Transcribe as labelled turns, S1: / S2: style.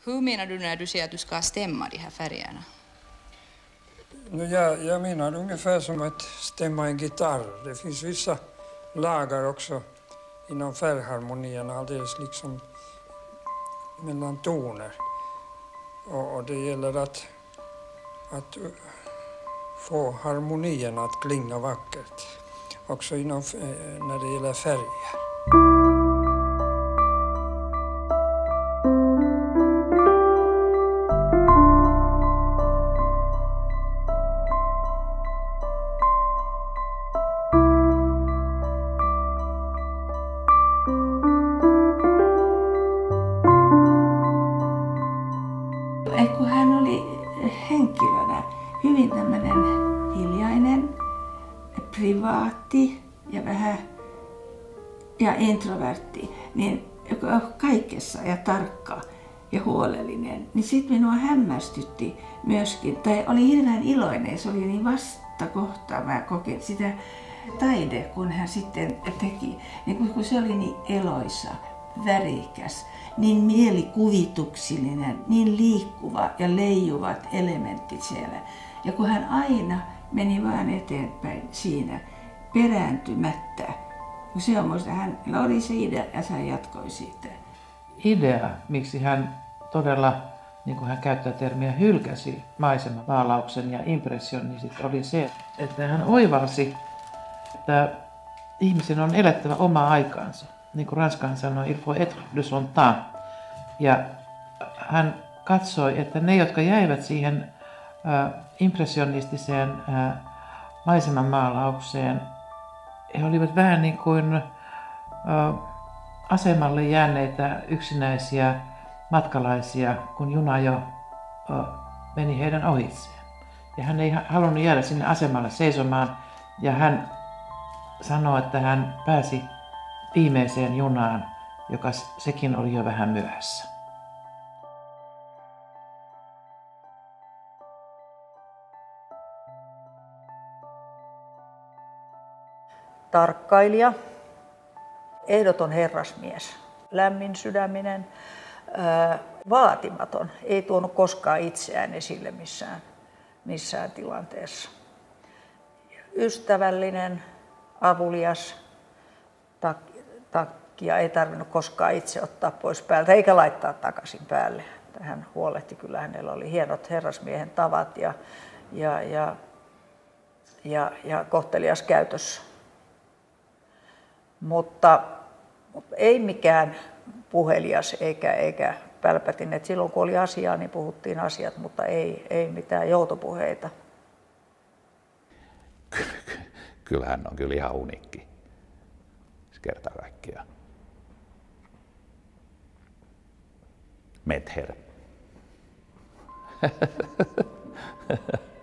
S1: Hur menar du när du säger att du ska stämma de här färgerna?
S2: No, jag menar ungefär som att stämma en gitarr. Det finns vissa lagar också inom färgharmonierna, alldeles liksom mellan toner. Och det gäller att få harmonierna att klinga vackert. Också när det gäller färger.
S3: Kun hän oli henkilönä hyvin tämmöinen hiljainen, privaatti ja vähän ja introvertti, niin kaikessa ja tarkka ja huolellinen, niin sitten minua hämmästytti myöskin, tai oli hirveän iloinen, se oli niin vastakohta, mä kokein sitä taide, kun hän sitten teki, niin kun se oli niin eloisa, värikäs, niin mielikuvituksellinen, niin liikkuva ja leijuvat elementit siellä. Ja kun hän aina meni vaan eteenpäin siinä perääntymättä, kun se on muista, hänellä oli se idea ja hän jatkoi siitä.
S4: Idea, miksi hän todella, niin kuin hän käyttää termiä, hylkäsi maisemamaalauksen ja impressionistit, oli se, että hän oivalsi, että ihmisen on elettävä omaa aikaansa. Niin kuin Ranskaan sanoi, il faut être de son temps. Ja hän katsoi, että ne, jotka jäivät siihen impressionistiseen maisemanmaalaukseen, he olivat vähän niin kuin asemalle jääneitä yksinäisiä matkalaisia, kun juna jo meni heidän ohitseen. Ja hän ei halunnut jäädä sinne asemalle seisomaan, ja hän sanoi, että hän pääsi viimeiseen junaan, joka sekin oli jo vähän myöhässä.
S5: Tarkkailija, ehdoton herrasmies, lämmin sydäminen, vaatimaton, ei tuonut koskaan itseään esille missään tilanteessa. Ystävällinen, avulias, takkia ei tarvinnut koskaan itse ottaa pois päältä eikä laittaa takaisin päälle. Hän huolehti, kyllä hänellä oli hienot herrasmiehen tavat ja kohtelias käytös. Mutta ei mikään puhelias eikä pälpätin. Et silloin kun oli asiaa, niin puhuttiin asiat, mutta ei mitään joutopuheita.
S6: Kyllä hän on kyllä ihan uniikki. Kerta kaikkiaan. Mether.